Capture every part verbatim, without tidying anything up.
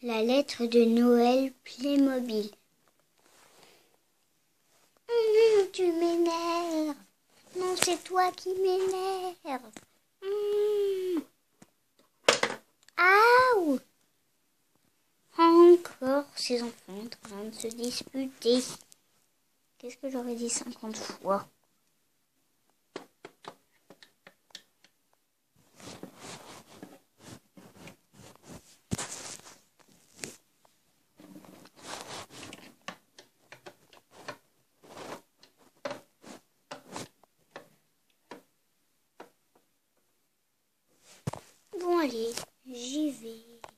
La lettre de Noël Playmobil. Mmh, tu m'énerves. Non, c'est toi qui m'énerves. Mmh. Aouh. Encore ces enfants en train de se disputer. Qu'est-ce que j'aurais dit cinquante fois? Bon, allez, j'y vais.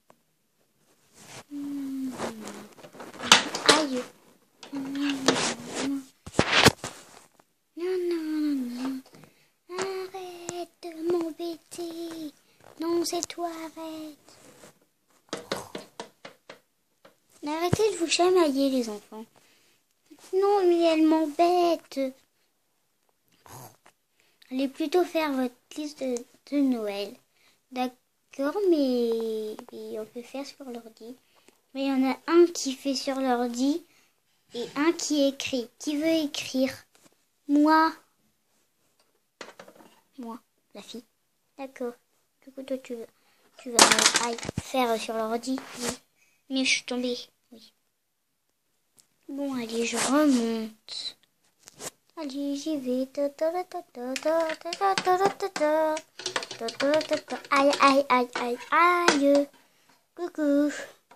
Mmh. Aïe. Mmh. Non, non, non. Arrête de m'embêter. Non, c'est toi, arrête. Arrêtez de vous chamailler, les enfants. Non, mais elle m'embête. Allez plutôt faire votre liste de, de Noël. D'accord, mais, mais on peut faire sur l'ordi. Mais il y en a un qui fait sur l'ordi et un qui écrit. Qui veut écrire? Moi. Moi, la fille. D'accord. Du coup, toi, tu, veux, tu vas aïe, faire sur l'ordi. Oui. Mais je suis tombée. Oui. Bon, allez, je remonte. Allez, j'y vais. Aïe, aïe, aïe, aïe, aïe. Coucou.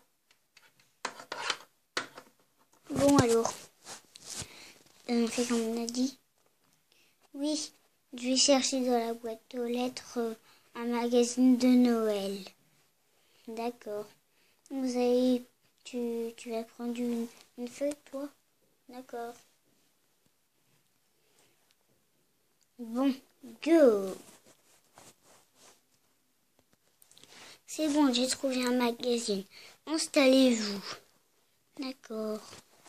Bon, alors. On fait comme on a dit. Oui, je vais chercher dans la boîte aux lettres un magazine de Noël. D'accord. Vous avez... Tu, tu vas prendre une, une feuille, toi? D'accord. Bon, go. C'est bon, j'ai trouvé un magazine. Installez-vous. D'accord.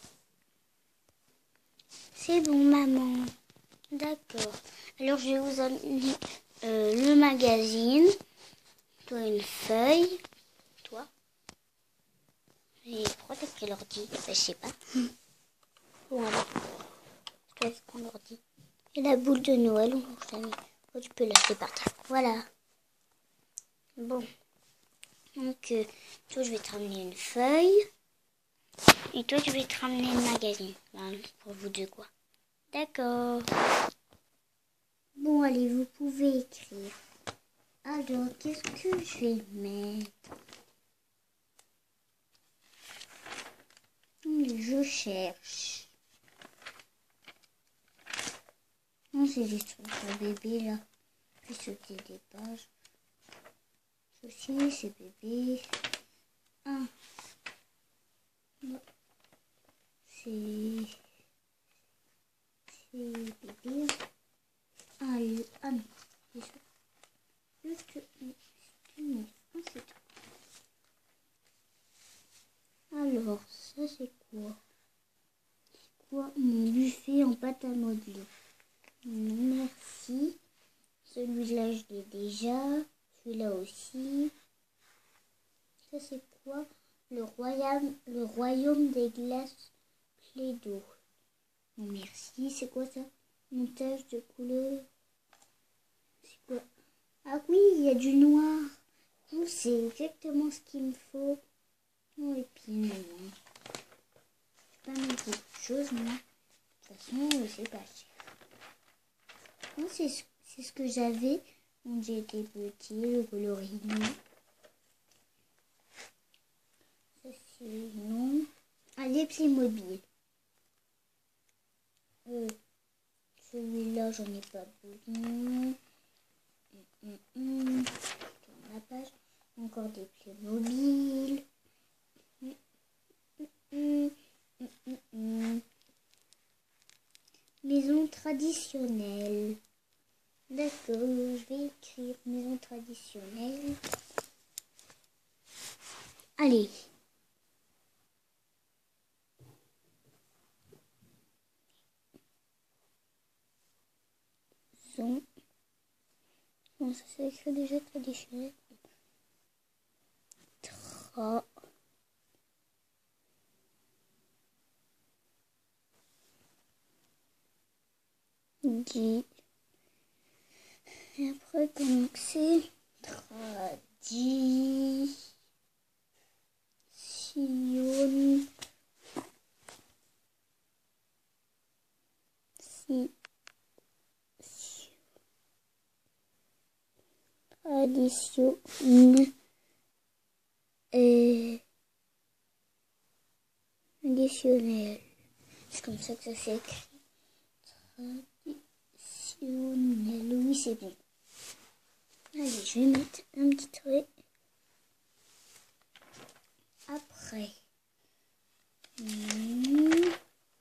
C'est bon, maman. D'accord. Alors, je vais vous amener euh, le magazine. Toi, une feuille. Toi. Et pourquoi t'as pris l'ordi? Je sais pas. Bon, alors. Toi, tu prends l'ordi. Et la boule de Noël, on l'a oh, tu peux l'acheter par terre. Voilà. Bon. Donc, euh, toi, je vais te ramener une feuille. Et toi, je vais te ramener le magazine. Enfin, pour vous deux, quoi. D'accord. Bon, allez, vous pouvez écrire. Alors, qu'est-ce que je vais mettre? Je cherche. Non, c'est des trucs de bébé, là. Puis sauter des pages. Ceci, c'est bébé. Ah. C'est... C'est bébé. Ah, le... ah non. C'est ça. Juste une... Ah, c'est tout. Alors, ça, c'est quoi? C'est quoi? Mon buffet en pâte à modeler. Merci. Celui-là, je l'ai déjà. Celui-là aussi. Ça, c'est quoi? Le royaume, le royaume des glaces Play-Doh. Merci. C'est quoi ça? Montage de couleurs. C'est quoi? Ah oui, il y a du noir. Oh, c'est exactement ce qu'il me faut. Oh, et puis non. Je vais pas mettre beaucoup de choses, moi. De toute façon, c'est pas cher. Oh, c'est ce, c'est ce que j'avais quand j'étais petit, le colorino. Ça, c'est non. Ah, les Playmobil. Euh, Celui-là, j'en ai pas besoin. Hum, hum, hum. Tourne la page. Encore des Playmobil. Hum, hum, hum, hum, hum, hum. Maison traditionnelle. D'accord, je vais écrire maison traditionnelle. Allez. Son. Bon, ça s'écrit déjà traditionnel. Tra. tradition. Et après, comment c'est tradition. Si. Tradition. Et additionnel. C'est comme ça que ça s'écrit. Traditionnel. Oui, c'est bon. Allez, je vais mettre un petit trait. Après. Hmm.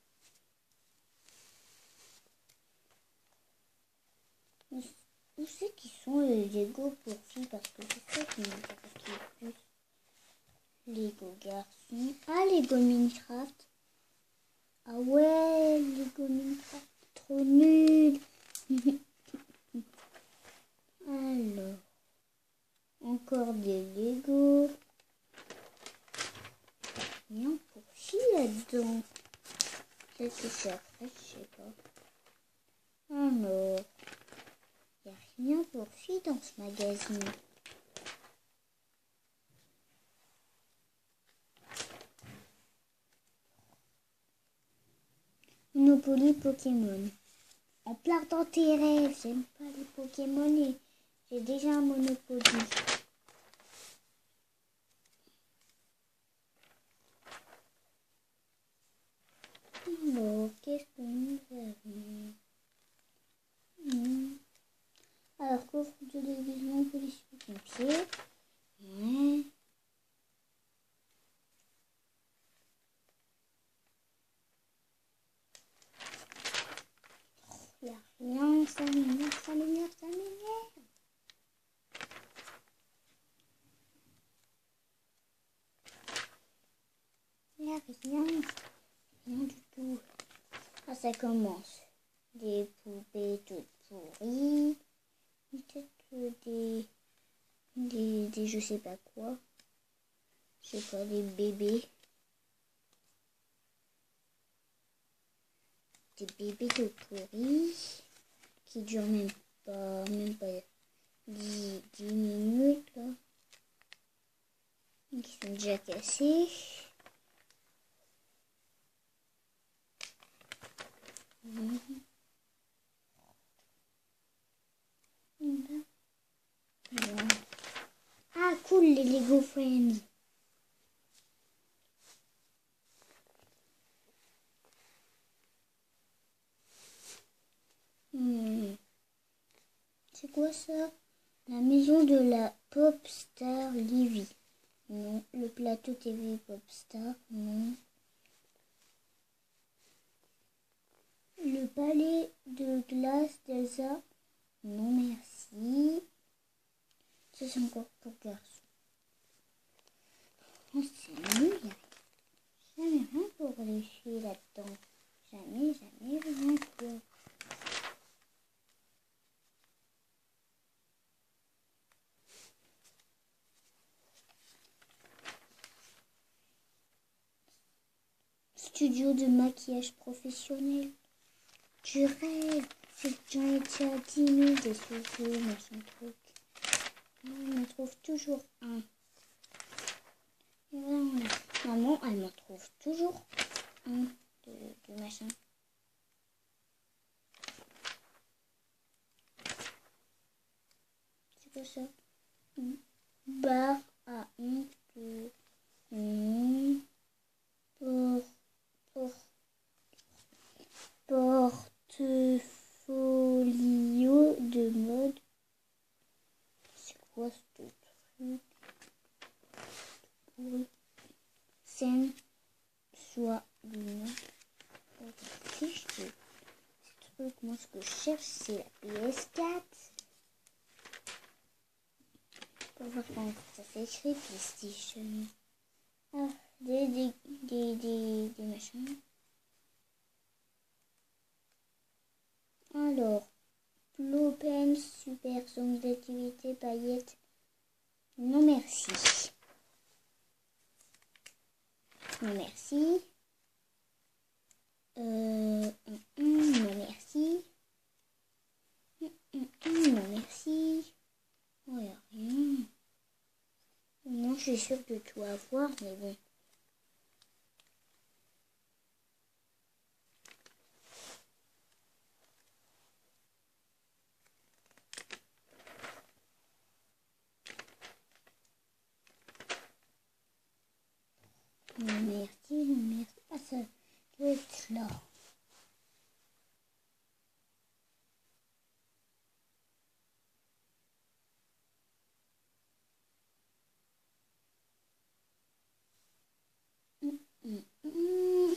Où c'est qu'ils sont les Lego pour filles? Parce que c'est ça qui m'intéresse le plus. Lego garçons. Ah, Lego Minecraft. Ah ouais, Lego Minecraft. Trop nul. Alors. Encore des Lego. Rien pour filles là-dedans. Peut-être que c'est après, je sais pas. Alors. Il n'y a rien pour filles dans ce magazine. Monopoly Pokémon. En plein dans tes rêves, j'aime pas les Pokémon et j'ai déjà un Monopoly. Alors, qu'est-ce que nous avons? hmm. Alors, coffre de déguisement policier pompier. Ouais. Il n'y a rien, ça m'énerve, ça m'énerve, ça m'énerve. Il n'y a rien, rien du tout. Ah, ça commence. Des poupées toutes pourries. Peut-être des, des, des je sais pas quoi. Je sais pas, des bébés. Des bébés tout pourris. Qui durent même pas, même pas dix, dix minutes, là. Qui sont déjà cassés. Mmh. Mmh. Ah, cool, les Lego Friends. Mmh. C'est quoi ça? La maison de la pop star Livy. Non. Le plateau T V pop star. Non. Le palais de glace d'Elsa. Non, merci. Ça, c'est encore pour garçons. Oh, c'est nul. Jamais rien pour les filles là-dedans. Jamais, jamais rien pour. Studio de maquillage professionnel. Tu rêves. C'est j'en étais à dix mille des studios, machin truc. On en trouve toujours un. Voilà. Maman, elle m'en trouve toujours un de, de machin. C'est quoi ça? Bar à honte de... Mmh. Pour... Pour... Portfolio de mode. C'est quoi ce truc? Pour... Scène soit lumière. Fiche de... Ce truc, moi ce que je cherche c'est la P S quatre. Pour voir comment ça s'écrit PlayStation. Ah, des, des, des, des, des machins. Alors, Blue Pen, super son d'activité, paillettes. Non merci. Non merci. Euh, non merci. sûre de tout avoir, mais bon. Merci, merci. Ah, ça doit être là. Hum, hum, hum.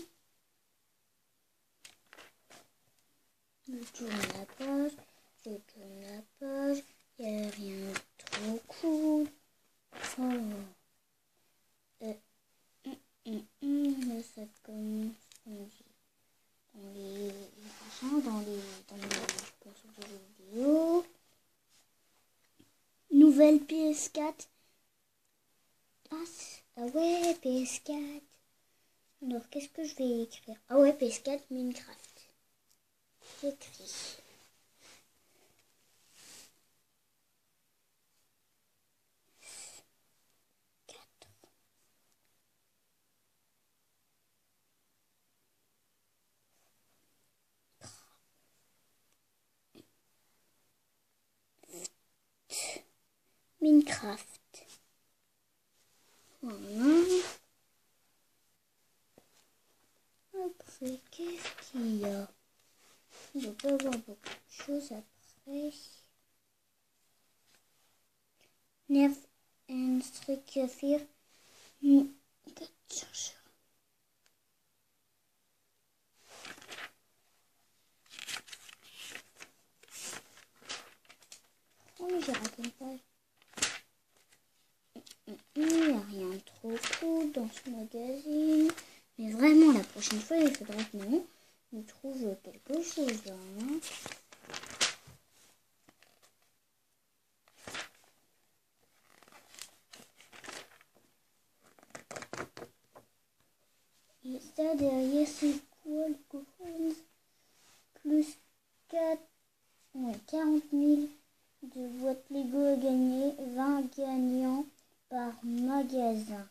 Je tourne la page, je tourne la page, il n'y a rien de trop cool. Oh. Euh, hum, hum, hum. Là, ça commence dans les machins, dans les, dans les, je pense aux jeux vidéo. Nouvelle P S quatre. Ah, ah ouais, P S quatre. Alors, qu'est-ce que je vais écrire? Ah ouais, P S quatre Minecraft. J'écris. Minecraft. Voilà. Après, qu'est-ce qu'il y a? Il doit pas avoir beaucoup de choses après. Nerf and Striker Fear. Chercheur. Oh, mais j'ai raté une page. Il n'y a rien de trop cool dans ce magazine. Mais vraiment, la prochaine fois, il faudra que nous, nous trouve quelque chose. Là, hein. Et ça, derrière, c'est quoi le coffre? Plus quatre, ouais, quarante mille de boîtes Lego à gagner, vingt gagnants par magasin.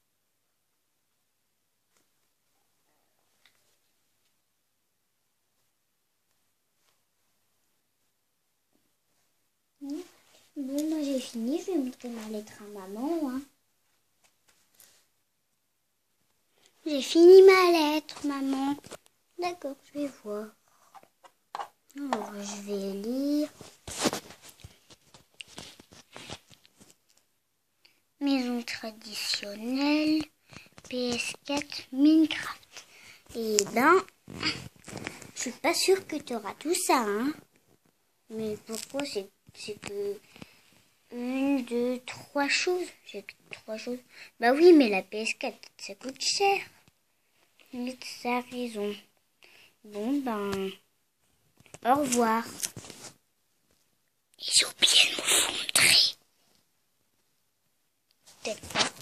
Bon, moi j'ai fini, je vais montrer ma lettre à maman. Hein. J'ai fini ma lettre, maman. D'accord, je vais voir. Alors, je vais lire. Maison traditionnelle, P S quatre, Minecraft. Et ben, je suis pas sûre que tu auras tout ça, hein. Mais pourquoi c'est que une, deux, trois choses. J'ai que trois choses. Bah oui, mais la P S quatre, ça coûte cher. Mais ça a raison. Bon, ben, au revoir. Et j'ai oublié de vous montrer. Peut-être pas.